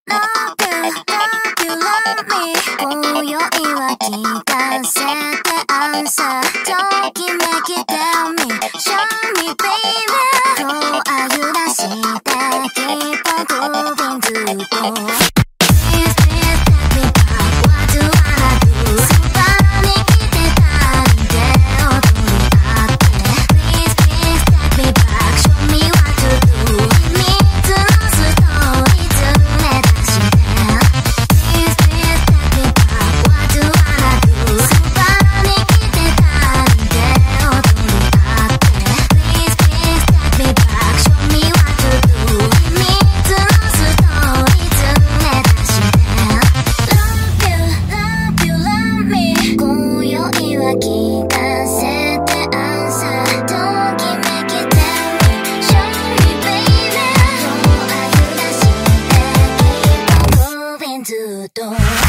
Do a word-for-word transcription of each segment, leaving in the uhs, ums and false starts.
今宵は聞かせてアンサーときめき Tell me show me baby 今日あゆらして Keep on grooving ずっと Please please take me back What do I do そばに来てたり手を取り合って Please please take me back Show me what to do 秘密のストーリー連れ出して Please please take me back What do I do そばに来てたり手を取り合って Please please take me back Show me what to do 秘密のストーリー連れ出して Love you, love you, love me 今宵は聞かせてアンサーときめき Tell me show me baby 今日あゆらして Keep on grooving ずっと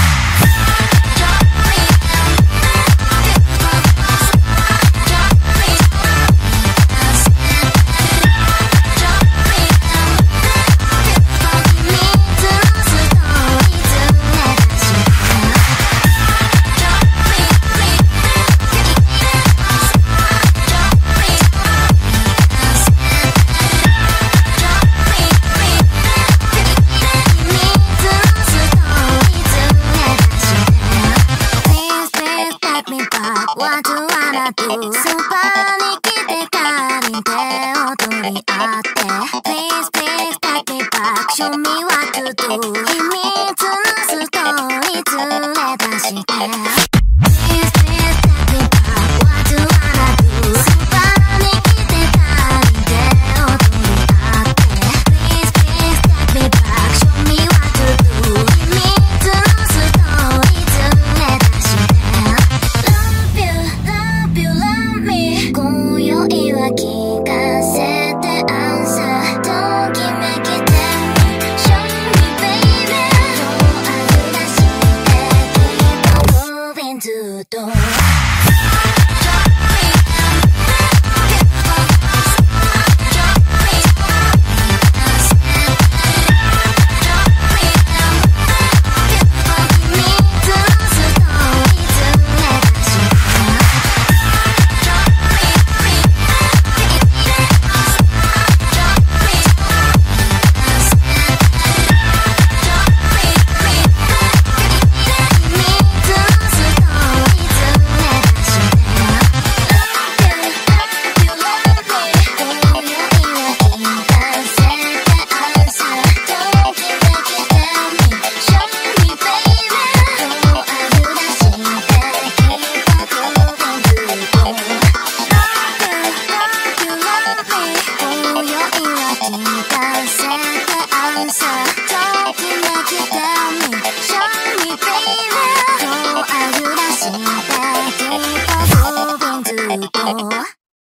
What do I do そばに来てかりん手を取り合って Please please take me back Show me what to do 秘密のストーリー連れ出して